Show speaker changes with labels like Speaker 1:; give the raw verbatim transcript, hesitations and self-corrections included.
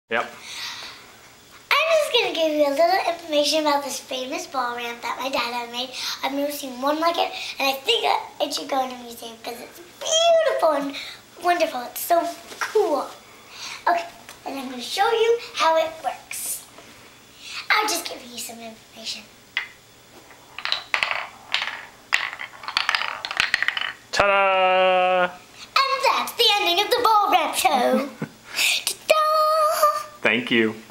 Speaker 1: Yep.
Speaker 2: I'm just going to give you a little information about this famous ball ramp that my dad had made. I've never seen one like it, and I think that it should go in a museum because it's beautiful and wonderful. It's so cool. Okay, and I'm going to show you how it works. I'll just give you some information.
Speaker 1: Ta-da!
Speaker 2: And that's the ending of the ball ramp show. Ta-da!
Speaker 1: Thank you.